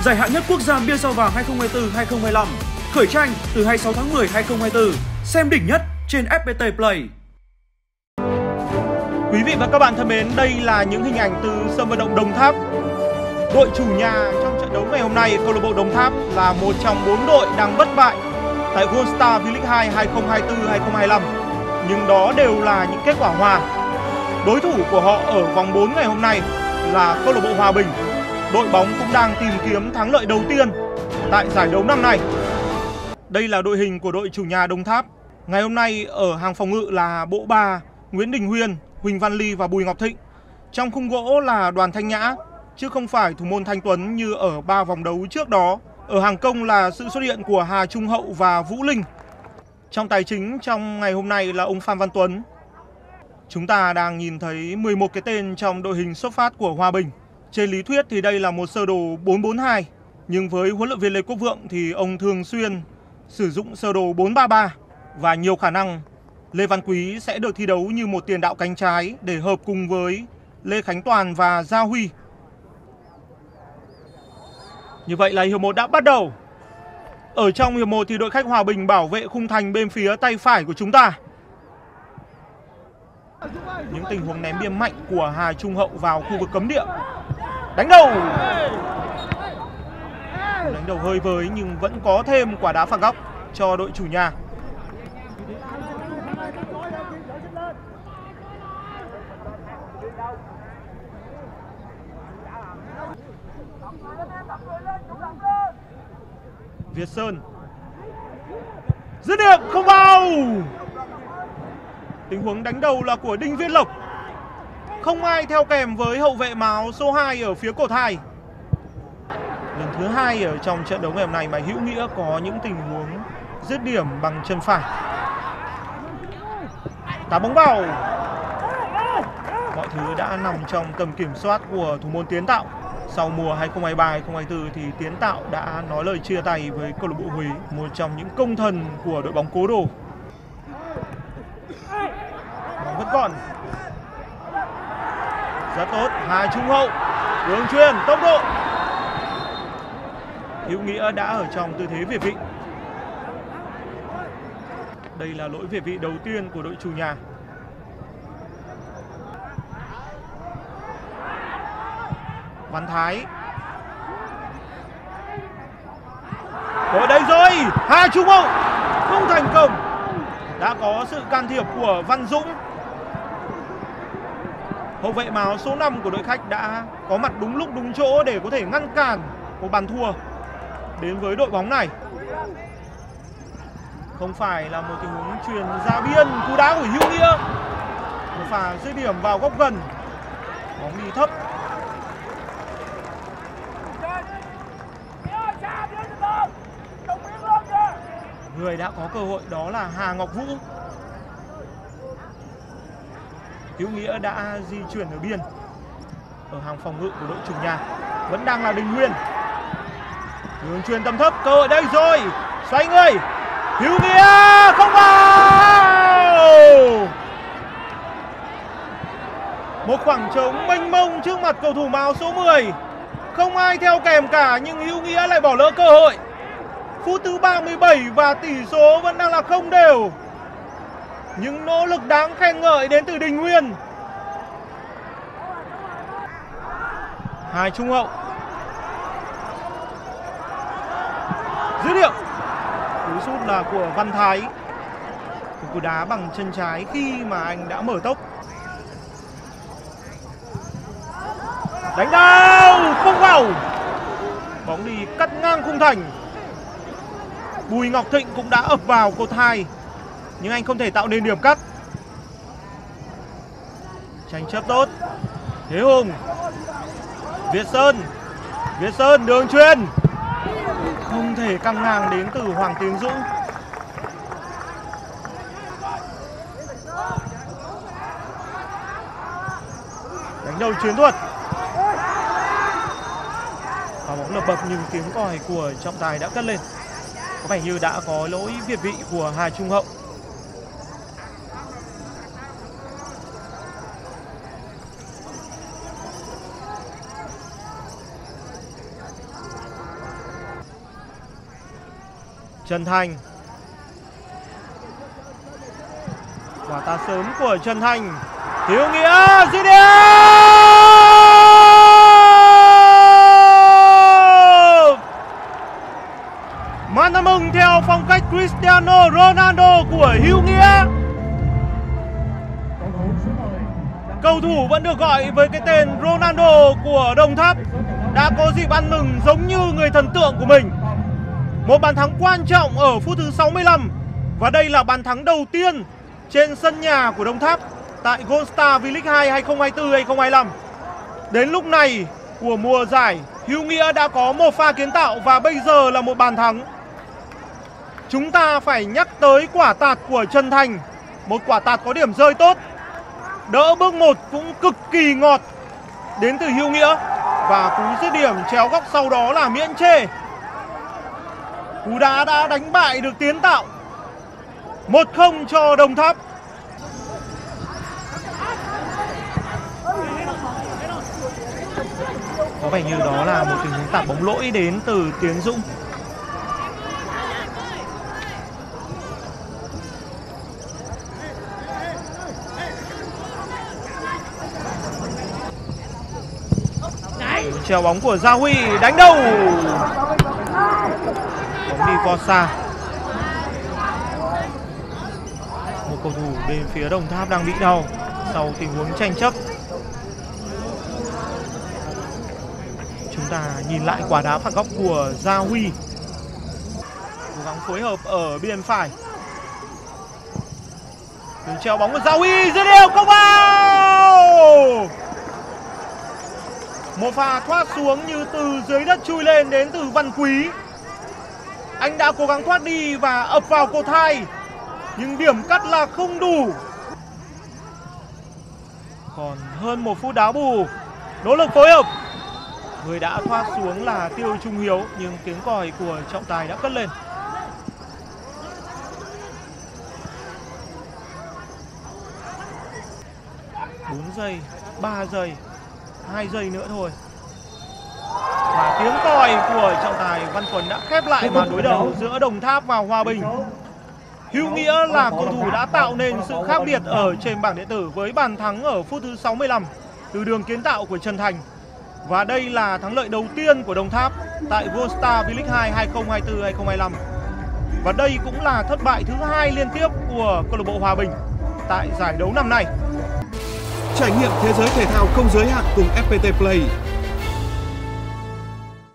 Giải hạng nhất quốc gia bia sao vàng 2024-2025. Khởi tranh từ 26 tháng 10 2024. Xem đỉnh nhất trên FPT Play. Quý vị và các bạn thân mến, đây là những hình ảnh từ sân vận động Đồng Tháp. Đội chủ nhà trong trận đấu ngày hôm nay, câu lạc bộ Đồng Tháp là một trong 4 đội đang bất bại tại Gold Star V-League 2 2024-2025. Nhưng đó đều là những kết quả hòa. Đối thủ của họ ở vòng 4 ngày hôm nay là câu lạc bộ Hòa Bình. Đội bóng cũng đang tìm kiếm thắng lợi đầu tiên tại giải đấu năm nay. Đây là đội hình của đội chủ nhà Đồng Tháp. Ngày hôm nay ở hàng phòng ngự là Bộ Ba, Nguyễn Đình Huyên, Huỳnh Văn Ly và Bùi Ngọc Thịnh. Trong khung gỗ là Đoàn Thanh Nhã, chứ không phải thủ môn Thanh Tuấn như ở 3 vòng đấu trước đó. Ở hàng công là sự xuất hiện của Hà Trung Hậu và Vũ Linh. Trong tài chính trong ngày hôm nay là ông Phan Văn Tuấn. Chúng ta đang nhìn thấy 11 cái tên trong đội hình xuất phát của Hòa Bình. Trên lý thuyết thì đây là một sơ đồ 4-4-2, nhưng với huấn luyện viên Lê Quốc Vượng thì ông thường xuyên sử dụng sơ đồ 4-3-3 và nhiều khả năng Lê Văn Quý sẽ được thi đấu như một tiền đạo cánh trái để hợp cùng với Lê Khánh Toàn và Gia Huy. Như vậy là hiệp 1 đã bắt đầu. Ở trong hiệp 1 thì đội khách Hòa Bình bảo vệ khung thành bên phía tay phải của chúng ta. Những tình huống ném biên mạnh của Hà Trung Hậu vào khu vực cấm địa. Đánh đầu. Đánh đầu hơi với nhưng vẫn có thêm quả đá phạt góc cho đội chủ nhà. Việt Sơn dứt điểm không vào. Tình huống đánh đầu là của Đinh Viễn Lộc. Không ai theo kèm với hậu vệ áo số 2 ở phía cột 2. Lần thứ 2 ở trong trận đấu ngày hôm nay mà Hữu Nghĩa có những tình huống dứt điểm bằng chân phải. Đá bóng vào. Mọi thứ đã nằm trong tầm kiểm soát của thủ môn Tiến Tạo. Sau mùa 2023-2024 thì Tiến Tạo đã nói lời chia tay với câu lạc bộ Huế, một trong những công thần của đội bóng cố đồ. Bóng vẫn còn. Rất tốt, Hà Trung Hậu, đường chuyền, tốc độ. Hữu Nghĩa đã ở trong tư thế việt vị. Đây là lỗi việt vị đầu tiên của đội chủ nhà. Văn Thái. Ở đây rồi, Hà Trung Hậu không thành công. Đã có sự can thiệp của Văn Dũng. Hậu vệ áo số 5 của đội khách đã có mặt đúng lúc đúng chỗ để có thể ngăn cản một bàn thua đến với đội bóng này. Không phải là một tình huống chuyền ra biên, cú đá của Hữu Nghĩa. Một pha dứt điểm vào góc gần. Bóng đi thấp. Người đã có cơ hội đó là Hà Ngọc Vũ. Hữu Nghĩa đã di chuyển ở biên. Ở hàng phòng ngự của đội chủ nhà vẫn đang là Đình Nguyên. Đường chuyền tầm thấp, cơ hội đây rồi. Xoay người. Hữu Nghĩa không vào. Một khoảng trống mênh mông trước mặt cầu thủ áo số 10. Không ai theo kèm cả nhưng Hữu Nghĩa lại bỏ lỡ cơ hội. Phút thứ 37 và tỷ số vẫn đang là không đều. Những nỗ lực đáng khen ngợi đến từ Đình Nguyên. Hà Trung Hậu. Dứt điểm. Cú sút là của Văn Thái. Cú đá bằng chân trái khi mà anh đã mở tốc. Đánh đầu không vào. Bóng đi cắt ngang khung thành. Bùi Ngọc Thịnh cũng đã ập vào cột 2 nhưng anh không thể tạo nên điểm cắt. Tranh chấp tốt. Thế Hùng. Việt Sơn đường chuyền. Không thể căng ngang đến từ Hoàng Tiến Dũng. Đánh đầu chiến thuật. Và bóng lập bập nhưng tiếng còi của trọng tài đã cất lên. Có vẻ như đã có lỗi việt vị của Hà Trung Hậu. Trần Thành. Quả tạt sớm của Trần Thành. Hiếu Nghĩa dứt điểm. Màn ăn mừng theo phong cách Cristiano Ronaldo của Hiếu Nghĩa. Cầu thủ vẫn được gọi với cái tên Ronaldo của Đồng Tháp đã có dịp ăn mừng giống như người thần tượng của mình. Một bàn thắng quan trọng ở phút thứ 65. Và đây là bàn thắng đầu tiên trên sân nhà của Đồng Tháp tại Gold Star V-League 2 2024-2025. Đến lúc này của mùa giải, Hiếu Nghĩa đã có một pha kiến tạo và bây giờ là một bàn thắng. Chúng ta phải nhắc tới quả tạt của Trần Thành. Một quả tạt có điểm rơi tốt. Đỡ bước 1 cũng cực kỳ ngọt đến từ Hiếu Nghĩa. Và cú dứt điểm chéo góc sau đó là miễn chê. Cú đá đã đánh bại được Tiến Tạo. 1-0 cho Đồng Tháp. Có vẻ như đó là một tình huống tạt bóng lỗi đến từ Tiến Dũng. Treo bóng của Gia Huy đánh đầu. Bóng đi qua xa. Một cầu thủ bên phía Đồng Tháp đang bị đau sau tình huống tranh chấp. Chúng ta nhìn lại quả đá phạt góc của Gia Huy. Cố gắng phối hợp ở biên phải. Đường treo bóng của Gia Huy dứt điểm không vào. Một pha thoát xuống như từ dưới đất chui lên đến từ Văn Quý. Anh đã cố gắng thoát đi và ập vào cột 2. Nhưng điểm cắt là không đủ. Còn hơn 1 phút đá bù. Nỗ lực phối hợp. Người đã thoát xuống là Tiêu Trung Hiếu. Nhưng tiếng còi của trọng tài đã cất lên. Bốn giây, 3 giây, 2 giây nữa thôi. Và tiếng còi của trọng tài Văn Tuấn đã khép lại màn đối đầu giữa Đồng Tháp và Hòa Bình. Hiếu Nghĩa là cầu thủ đã tạo nên sự khác biệt ở trên bảng điện tử với bàn thắng ở phút thứ 65 từ đường kiến tạo của Trần Thành. Và đây là thắng lợi đầu tiên của Đồng Tháp tại Gold Star V-League 2 2024-2025. Và đây cũng là thất bại thứ 2 liên tiếp của câu lạc bộ Hòa Bình tại giải đấu năm nay. Trải nghiệm thế giới thể thao không giới hạn cùng FPT Play.